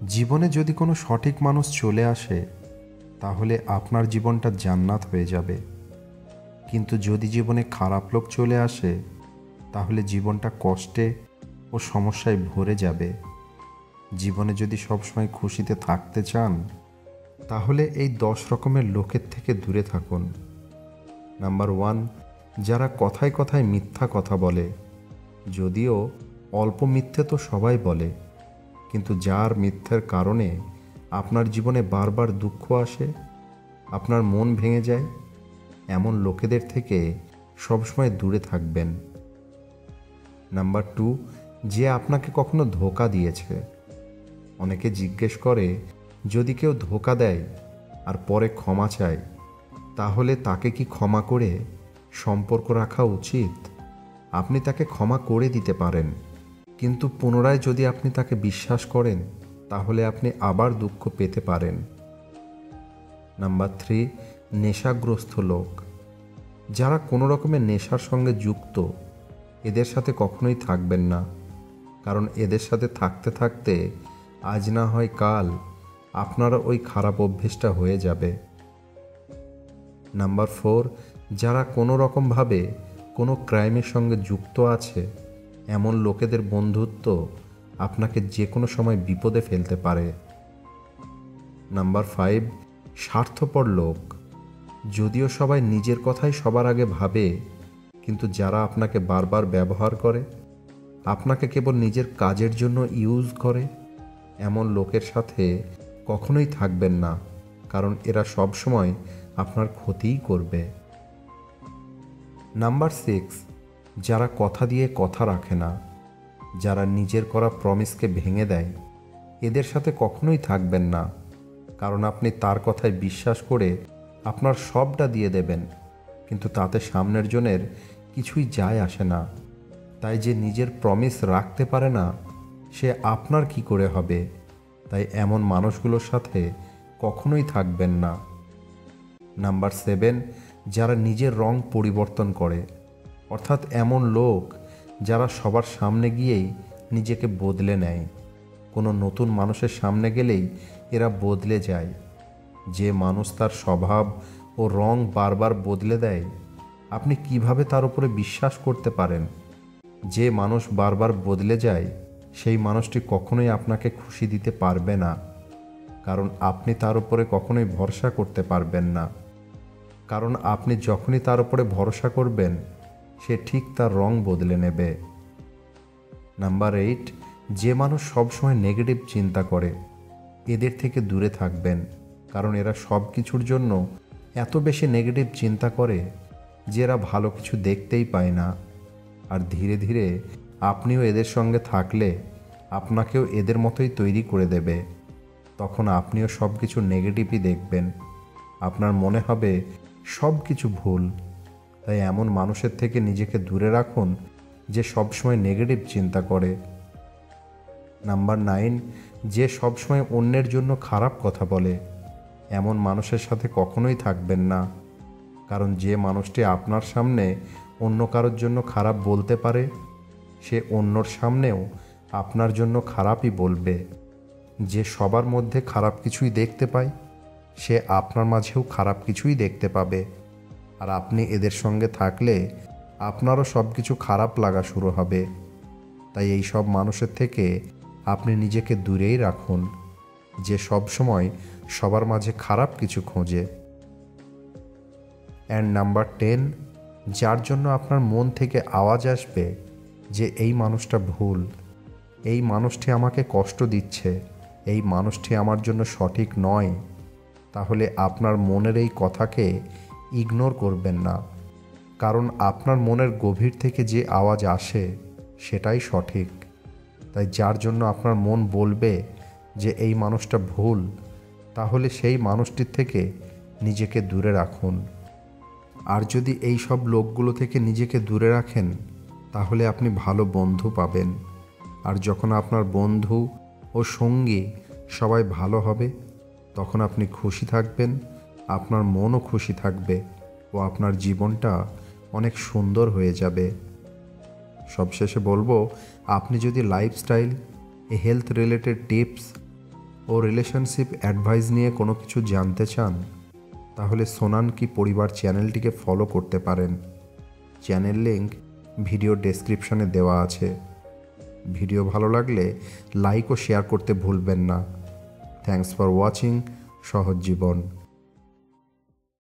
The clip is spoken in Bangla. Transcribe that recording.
জীবনে যদি কোনো সঠিক মানুষ চলে আসে তাহলে আপনার জীবনটা জান্নাত হয়ে যাবে, কিন্তু যদি জীবনে খারাপ লোক চলে আসে তাহলে জীবনটা কষ্টে ও সমস্যায় ভরে যাবে। জীবনে যদি সবসময় খুশিতে থাকতে চান তাহলে এই 10 রকমের লোকের থেকে দূরে থাকুন। নাম্বার 1, যারা কথায় কথায় মিথ্যা কথা বলে। যদিও অল্প মিথ্যে তো সবাই বলে, কিন্তু যার মিথ্যের কারণে আপনার জীবনে বারবার দুঃখ আসে, আপনার মন ভেঙে যায়, এমন লোকেদের থেকে সবসময় দূরে থাকবেন। নাম্বার 2, যে আপনাকে কখনো ধোঁকা দিয়েছে। অনেকে জিজ্ঞেস করে, যদি কেউ ধোঁকা দেয় আর পরে ক্ষমা চায় তাহলে তাকে কি ক্ষমা করে সম্পর্ক রাখা উচিত? আপনি তাকে ক্ষমা করে দিতে পারেন, কিন্তু পুনরায় যদি আপনি তাকে বিশ্বাস করেন তাহলে আপনি আবার দুঃখ পেতে পারেন। নাম্বার 3, নেশাগ্রস্ত লোক। যারা কোনো রকমের নেশার সঙ্গে যুক্ত, এদের সাথে কখনোই থাকবেন না, কারণ এদের সাথে থাকতে থাকতে আজ না হয় কাল আপনার ওই খারাপ অভ্যেসটা হয়ে যাবে। নাম্বার 4, যারা কোনো রকমভাবে কোনো ক্রাইমের সঙ্গে যুক্ত আছে, এমন লোকেদের বন্ধুত্ব আপনাকে যে কোনো সময় বিপদে ফেলতে পারে। নাম্বার 5, স্বার্থপর লোক। যদিও সবাই নিজের কথাই সবার আগে ভাবে, কিন্তু যারা আপনাকে বারবার ব্যবহার করে, আপনাকে কেবল নিজের কাজের জন্য ইউজ করে, এমন লোকের সাথে কখনোই থাকবেন না, কারণ এরা সবসময় আপনার ক্ষতিই করবে। নাম্বার 6, যারা কথা দিয়ে কথা রাখে না। যারা নিজের করা প্রমিসকে ভেঙে দেয়, এদের সাথে কখনোই থাকবেন না, কারণ আপনি তার কথায় বিশ্বাস করে আপনার সবটা দিয়ে দেবেন, কিন্তু তাতে সামনের জনের কিছুই যায় আসে না। তাই যে নিজের প্রমিস রাখতে পারে না, সে আপনার কি করে হবে? তাই এমন মানুষগুলোর সাথে কখনোই থাকবেন না। নাম্বার 7, যারা নিজের রং পরিবর্তন করে। অর্থাৎ এমন লোক যারা সবার সামনে গিয়েই নিজেকে বদলে নেয়, কোনো নতুন মানুষের সামনে গেলেই এরা বদলে যায়। যে মানুষ তার স্বভাব ও রং বারবার বদলে দেয়, আপনি কিভাবে তার উপরে বিশ্বাস করতে পারেন? যে মানুষ বারবার বদলে যায়, সেই মানুষটি কখনোই আপনাকে খুশি দিতে পারবে না, কারণ আপনি তার উপরে কখনোই ভরসা করতে পারবেন না। কারণ আপনি যখনই তার উপরে ভরসা করবেন, সে ঠিক তার রং বদলে নেবে। নাম্বার 8, যে মানুষ সবসময় নেগেটিভ চিন্তা করে, এদের থেকে দূরে থাকবেন, কারণ এরা সব কিছুর জন্য এত বেশি নেগেটিভ চিন্তা করে যে এরা ভালো কিছু দেখতেই পায় না। আর ধীরে ধীরে আপনিও এদের সঙ্গে থাকলে আপনাকেও এদের মতোই তৈরি করে দেবে। তখন আপনিও সব কিছু নেগেটিভই দেখবেন, আপনার মনে হবে সব কিছু ভুল। তাই এমন মানুষের থেকে নিজেকে দূরে রাখুন যে সবসময় নেগেটিভ চিন্তা করে। নাম্বার 9, যে সবসময় অন্যের জন্য খারাপ কথা বলে। এমন মানুষের সাথে কখনোই থাকবেন না, কারণ যে মানুষটি আপনার সামনে অন্য কারোর জন্য খারাপ বলতে পারে, সে অন্যর সামনেও আপনার জন্য খারাপই বলবে। যে সবার মধ্যে খারাপ কিছুই দেখতে পায়, সে আপনার মাঝেও খারাপ কিছুই দেখতে পাবে। আর আপনি এদের সঙ্গে থাকলে আপনারও সব কিছু খারাপ লাগা শুরু হবে। তাই এই সব মানুষের থেকে আপনি নিজেকে দূরেই রাখুন, যে সব সময় সবার মাঝে খারাপ কিছু খোঁজে। অ্যান্ড নাম্বার 10, যার জন্য আপনার মন থেকে আওয়াজ আসবে যে এই মানুষটা ভুল, এই মানুষটি আমাকে কষ্ট দিচ্ছে, এই মানুষটি আমার জন্য সঠিক নয়, তাহলে আপনার মনের এই কথাকে ইগনোর করবেন না, কারণ আপনার মনের গভীর থেকে যে আওয়াজ আসে সেটাই সঠিক। তাই যার জন্য আপনার মন বলবে যে এই মানুষটা ভুল, তাহলে সেই মানুষটির থেকে নিজেকে দূরে রাখুন। আর যদি এই সব লোকগুলো থেকে নিজেকে দূরে রাখেন তাহলে আপনি ভালো বন্ধু পাবেন। আর যখন আপনার বন্ধু ও সঙ্গী সবাই ভালো হবে, তখন আপনি খুশি থাকবেন, আপনার মনও খুশি থাকবে ও আপনার জীবনটা অনেক সুন্দর হয়ে যাবে। সবশেষে বলবো, আপনি যদি লাইফস্টাইল, হেলথ রিলেটেড টিপস ও রিলেশনশিপ অ্যাডভাইস নিয়ে কোনো কিছু জানতে চান, তাহলে সোনান কি পরিবার চ্যানেলটিকে ফলো করতে পারেন। চ্যানেল লিঙ্ক ভিডিও ডেসক্রিপশনে দেওয়া আছে। ভিডিও ভালো লাগলে লাইক ও শেয়ার করতে ভুলবেন না। থ্যাঙ্কস ফর ওয়াচিং সহজ জীবন।